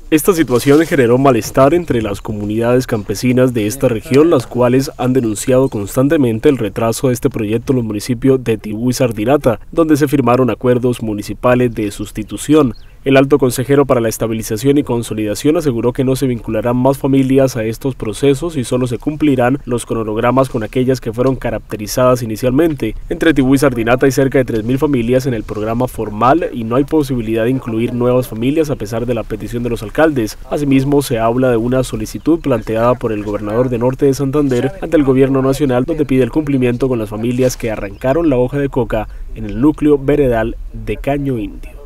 Esta situación generó malestar entre las comunidades campesinas de esta región, las cuales han denunciado constantemente el retraso de este proyecto en los municipios de Tibú y Sardinata, donde se firmaron acuerdos municipales de sustitución. El alto consejero para la estabilización y consolidación aseguró que no se vincularán más familias a estos procesos y solo se cumplirán los cronogramas con aquellas que fueron caracterizadas inicialmente. Entre Tibú y Sardinata hay cerca de 3.000 familias en el programa formal y no hay posibilidad de incluir nuevas familias a pesar de la petición de los alcaldes. Asimismo, se habla de una solicitud planteada por el gobernador de Norte de Santander ante el gobierno nacional, donde pide el cumplimiento con las familias que arrancaron la hoja de coca en el núcleo veredal de Caño Indio.